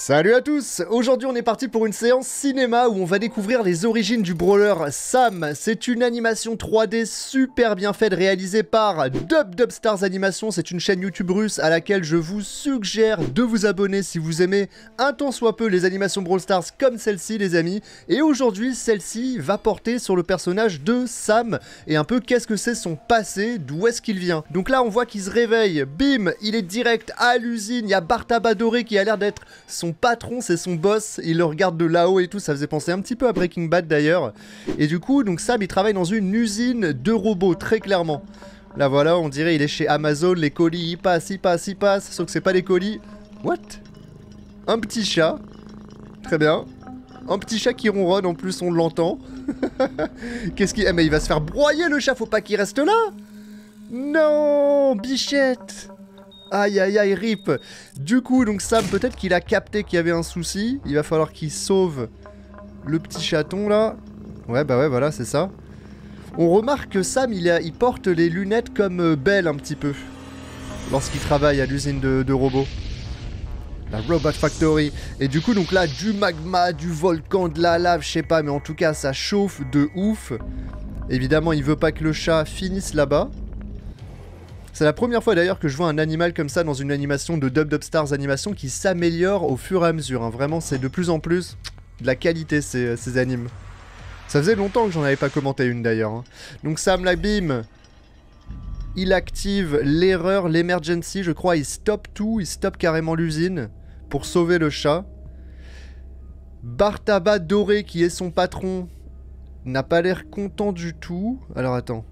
Salut à tous! Aujourd'hui on est parti pour une séance cinéma où on va découvrir les origines du brawler Sam. C'est une animation 3D super bien faite réalisée par Dubstars Animation. C'est une chaîne YouTube russe à laquelle je vous suggère de vous abonner si vous aimez un tant soit peu les animations Brawl Stars comme celle-ci les amis. Et aujourd'hui celle-ci va porter sur le personnage de Sam et un peu qu'est-ce que c'est son passé, d'où est-ce qu'il vient. Donc là on voit qu'il se réveille, bim, il est direct à l'usine, il y a Bartaba Doré qui a l'air d'être son patron, c'est son boss, il le regarde de là-haut et tout, ça faisait penser un petit peu à Breaking Bad d'ailleurs. Et du coup, donc Sam il travaille dans une usine de robots, très clairement. Là voilà, on dirait il est chez Amazon, les colis ils passent, sauf que c'est pas des colis. What? Un petit chat, très bien. Un petit chat qui ronronne, en plus on l'entend. Qu'est-ce qu'il... Eh mais il va se faire broyer le chat, faut pas qu'il reste là. Non, bichette. Aïe aïe aïe, rip. Du coup, donc Sam, peut-être qu'il a capté qu'il y avait un souci. Il va falloir qu'il sauve le petit chaton là. Ouais, bah ouais, voilà, c'est ça. On remarque que Sam, il porte les lunettes comme Belle un petit peu. Lorsqu'il travaille à l'usine de robots. La Robot Factory. Et du coup, donc là, du magma, du volcan, de la lave, je sais pas. Mais en tout cas, ça chauffe de ouf. Évidemment, il veut pas que le chat finisse là-bas. C'est la première fois d'ailleurs que je vois un animal comme ça dans une animation de Dubstars Animation qui s'améliore au fur et à mesure. Hein. Vraiment, c'est de plus en plus de la qualité ces animes. Ça faisait longtemps que j'en avais pas commenté une d'ailleurs. Hein. Donc Sam la bim, il active l'erreur, l'emergency, je crois. Il stoppe tout, il stoppe carrément l'usine pour sauver le chat. Bartaba Doré, qui est son patron, n'a pas l'air content du tout. Alors attends.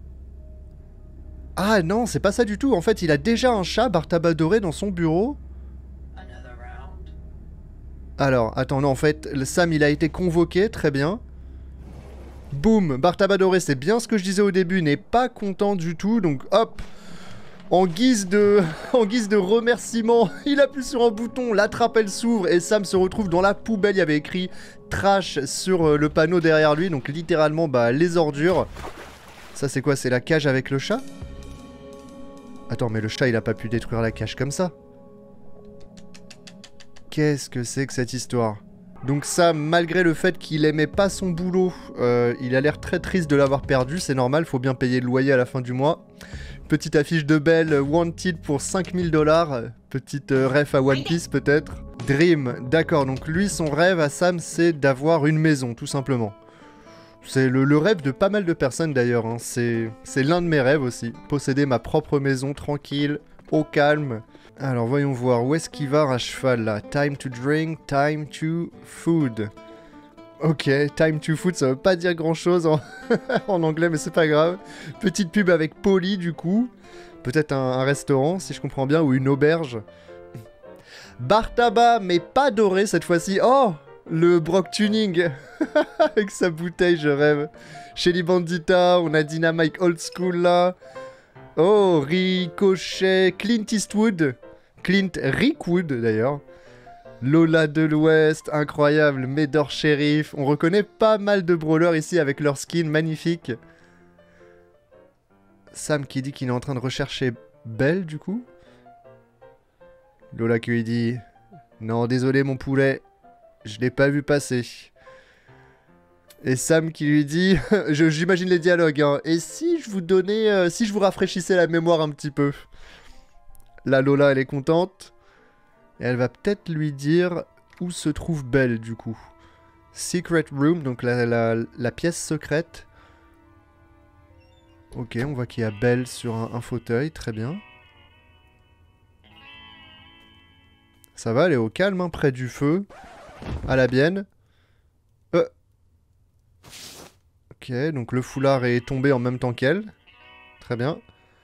Ah non, c'est pas ça du tout. En fait, il a déjà un chat, Bartaba Doré, dans son bureau. Alors, attends, non, en fait, le Sam, il a été convoqué, très bien. Boum, Bartaba Doré, c'est bien ce que je disais au début, n'est pas content du tout, donc hop, en guise de remerciement, il appuie sur un bouton, la trappe, elle s'ouvre, et Sam se retrouve dans la poubelle. Il y avait écrit « Trash » sur le panneau derrière lui, donc littéralement, bah, les ordures. Ça, c'est quoi? C'est la cage avec le chat? Attends, mais le chat, il a pas pu détruire la cage comme ça. Qu'est-ce que c'est que cette histoire? Donc Sam, malgré le fait qu'il aimait pas son boulot, il a l'air très triste de l'avoir perdu, c'est normal, faut bien payer le loyer à la fin du mois. Petite affiche de Belle, Wanted pour 5000 $, petite ref à One Piece peut-être. Dream, d'accord, donc lui, son rêve à Sam, c'est d'avoir une maison, tout simplement. C'est le rêve de pas mal de personnes d'ailleurs, hein. C'est l'un de mes rêves aussi. Posséder ma propre maison, tranquille, au calme. Alors voyons voir, où est-ce qu'il va à cheval là? Time to drink, time to food. Ok, time to food, ça veut pas dire grand chose en, en anglais, mais c'est pas grave. Petite pub avec Polly du coup. Peut-être un restaurant, si je comprends bien, ou une auberge. Bartaba, mais pas Doré cette fois-ci. Oh! Le Brock Tuning avec sa bouteille, je rêve. Shelly Bandita, on a Dynamite Old School là. Oh, Ricochet, Clint Eastwood. Clint Rickwood d'ailleurs. Lola de l'Ouest, incroyable. Médor Sheriff. On reconnaît pas mal de brawlers ici avec leur skin magnifique. Sam qui dit qu'il est en train de rechercher Belle du coup. Lola qui lui dit non, désolé mon poulet. Je l'ai pas vu passer. Et Sam qui lui dit... J'imagine les dialogues, hein. Et si je vous donnais... si je vous rafraîchissais la mémoire un petit peu? La Lola, elle est contente. Et elle va peut-être lui dire où se trouve Belle, du coup. Secret Room, donc la pièce secrète. Ok, on voit qu'il y a Belle sur un fauteuil, très bien. Ça va, elle est au calme, hein, près du feu. À la bienne. Ok, donc le foulard est tombé en même temps qu'elle. Très bien.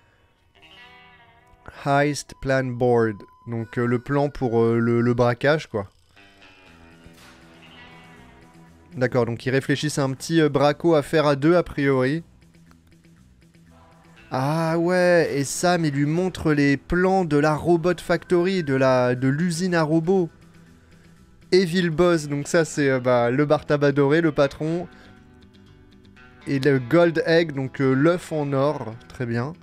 Heist Plan Board. Donc le plan pour le braquage, quoi. D'accord, donc ils réfléchissent à un petit braco à faire à deux, a priori. Ah ouais, et Sam, il lui montre les plans de la Robot Factory, de l'usine à robots. Evil Boss, donc ça c'est le Bartaba Doré, le patron. Et le Gold Egg, donc l'œuf en or, très bien.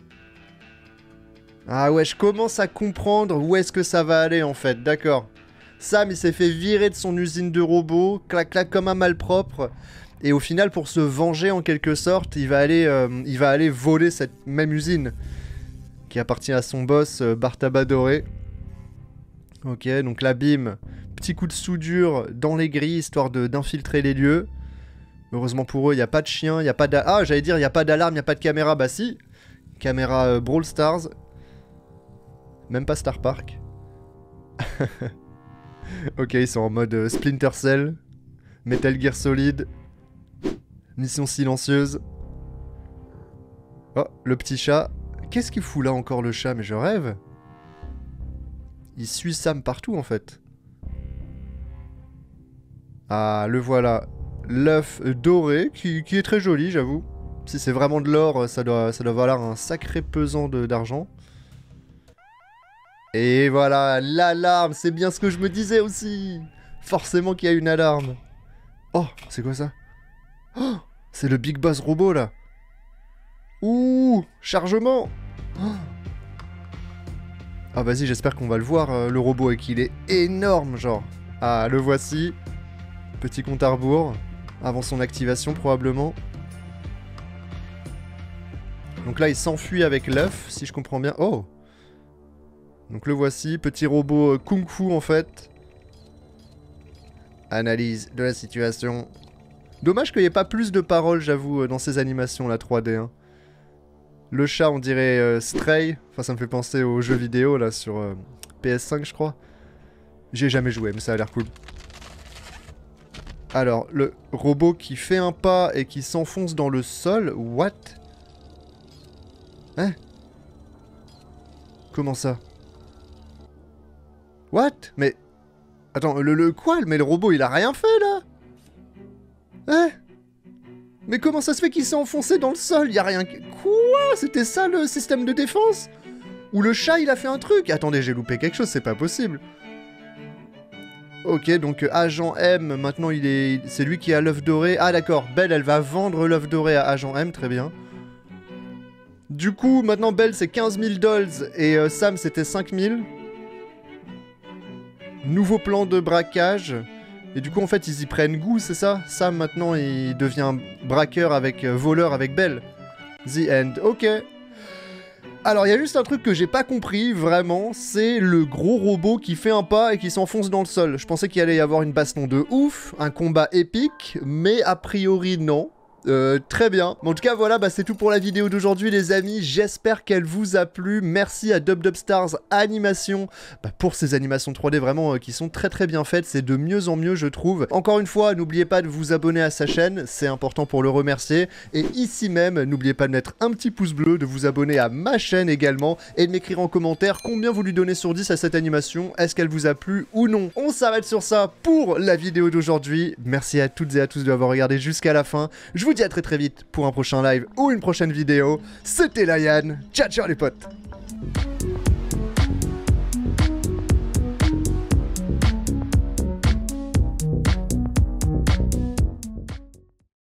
Ah ouais, je commence à comprendre où est-ce que ça va aller en fait, d'accord. Sam, il s'est fait virer de son usine de robots, clac clac comme un malpropre. Et au final, pour se venger en quelque sorte, il va aller voler cette même usine qui appartient à son boss, Bartabadoré. Ok, donc là, bim, petit coup de soudure dans les grilles, histoire d'infiltrer les lieux. Heureusement pour eux, il n'y a pas de chien, il n'y a pas d'alarme. Ah, j'allais dire, il n'y a pas d'alarme, il n'y a pas de caméra. Bah si, caméra Brawl Stars. Même pas Star Park. Ok, ils sont en mode Splinter Cell, Metal Gear Solid, Mission silencieuse. Oh, le petit chat. Qu'est-ce qu'il fout là encore le chat? Mais je rêve. Il suit Sam partout en fait. Ah, le voilà. L'œuf doré, qui est très joli, j'avoue. Si c'est vraiment de l'or, ça doit valoir un sacré pesant d'argent. Et voilà, l'alarme, c'est bien ce que je me disais aussi. Forcément qu'il y a une alarme. Oh, c'est quoi ça? Oh, c'est le Big Boss robot là. Ouh, chargement. Oh. Ah vas-y, j'espère qu'on va le voir, le robot, et qu'il est énorme, genre. Ah, le voici. Petit compte à rebours. Avant son activation, probablement. Donc là, il s'enfuit avec l'œuf, si je comprends bien. Oh! Donc le voici, petit robot kung-fu, en fait. Analyse de la situation. Dommage qu'il n'y ait pas plus de paroles, j'avoue, dans ces animations, la 3D, hein. Le chat, on dirait Stray. Enfin, ça me fait penser aux jeux vidéo, là, sur PS5, je crois. J'ai jamais joué, mais ça a l'air cool. Alors, le robot qui fait un pas et qui s'enfonce dans le sol. What? Hein? Comment ça? What? Mais... Attends, le quoi? Mais le robot, il a rien fait, là? Hein? Mais comment ça se fait qu'il s'est enfoncé dans le sol? Y a rien... Quoi? C'était ça, le système de défense? Ou le chat, il a fait un truc? Attendez, j'ai loupé quelque chose, c'est pas possible. Ok, donc Agent M, maintenant c'est lui qui a l'œuf doré. Ah d'accord, Belle, elle va vendre l'œuf doré à Agent M, très bien. Du coup, maintenant Belle c'est 15 000 dolls et Sam c'était 5 000. Nouveau plan de braquage. Et du coup en fait ils y prennent goût, c'est ça? Sam maintenant il devient braqueur avec voleur avec Belle. The end, ok. Alors, il y a juste un truc que j'ai pas compris, vraiment, c'est le gros robot qui fait un pas et qui s'enfonce dans le sol. Je pensais qu'il allait y avoir une baston de ouf, un combat épique, mais a priori non. Très bien. En tout cas, voilà, bah, c'est tout pour la vidéo d'aujourd'hui, les amis. J'espère qu'elle vous a plu. Merci à DubDubStars Animation pour ces animations 3D vraiment qui sont très très bien faites. C'est de mieux en mieux, je trouve. Encore une fois, n'oubliez pas de vous abonner à sa chaîne. C'est important pour le remercier. Et ici même, n'oubliez pas de mettre un petit pouce bleu, de vous abonner à ma chaîne également et de m'écrire en commentaire combien vous lui donnez sur 10 à cette animation. Est-ce qu'elle vous a plu ou non? On s'arrête sur ça pour la vidéo d'aujourd'hui. Merci à toutes et à tous de l'avoir regardé jusqu'à la fin. Je vous dis à très très vite pour un prochain live ou une prochaine vidéo. C'était Layan. Ciao ciao les potes.